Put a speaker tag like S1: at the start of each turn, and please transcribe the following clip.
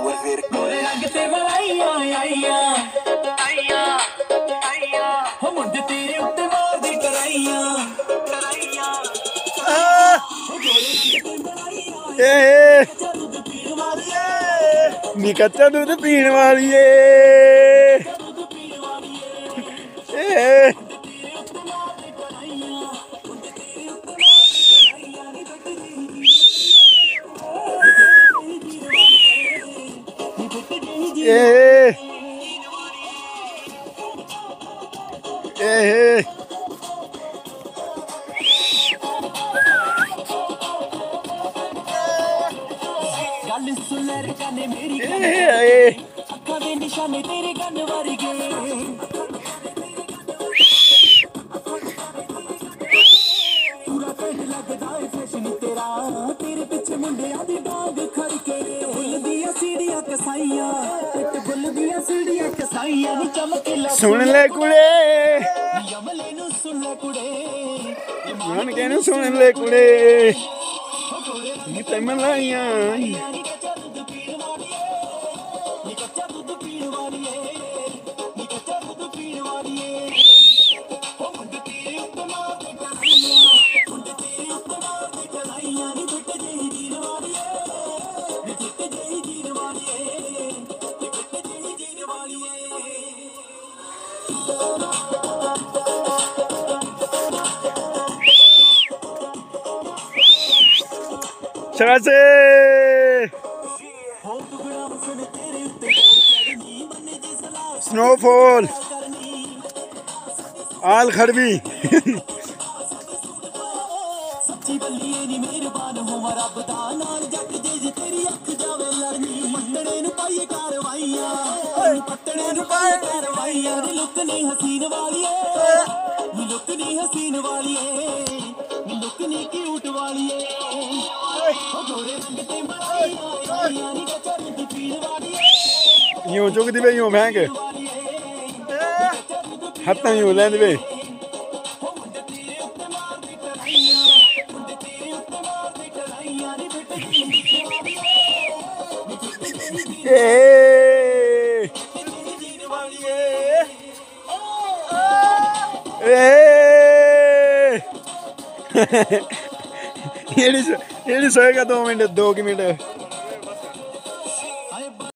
S1: गोरे रंग ते मलाइया आइया आइया आइया हो मुंडे तेरे उत्ते मार दे कराइया कराइया
S2: नी कच्चा दूध पीण वाली
S1: गल सुन रकाने मेरी अखा दे निशाने तेरे गन वर्गे पूरा पिंड लगदा है फैशन तेरा तेरे पिछे मुंडियां दी डांग खड़के बुल दियां सीढ़ियां कसाइयां पिट बुल दियां सीढ़ियां कसाइयां नी चमके
S2: सुन ले कुड़े
S1: यमले नु सुन ले कुड़े
S2: मान के नु सुन ले कुड़े नी ते मलाइयां शरासे स्नोफॉल आल खड़वी
S1: सच्ची बल्लिए नी मेहरबान हो रब दा नाल जग जे तेरी अख जावे लड़नी मंदड़े नु पाइए कारवाइयां पत्तड़े नु पाइए कारवाइयां नी लुक नी हसीन वालीए नी लुक नी हसीन वालीए नी लुक नी क्यूट वालीए ओ गोरे रंग ते मलाइयां नी कचर दी पीड़ वालीए
S2: यूं चुकदी वे यूं महंग हत्ता यूं लैंदे वे ये सोएगा 2 मिनट 2 मिनट